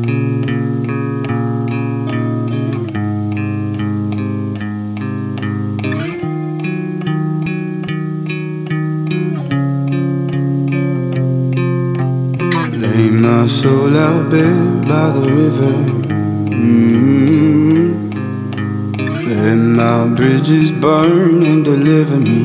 Lay my soul out bare by the river. Let my bridges burn and deliver me.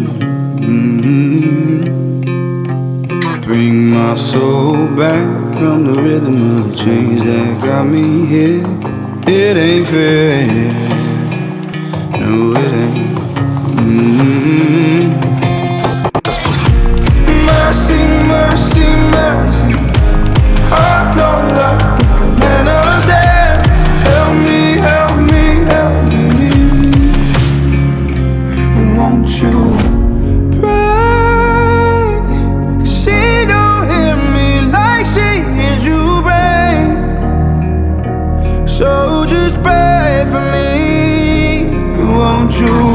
Bring my soul back from the rhythm of the chains that got me here. It ain't fair, no it ain't. Mercy, mercy, mercy. Oh no, love, manners dance. Help me, help me, help me. Won't you pray? 'Cause she don't hear me like she hears you pray. So just pray for me. Won't you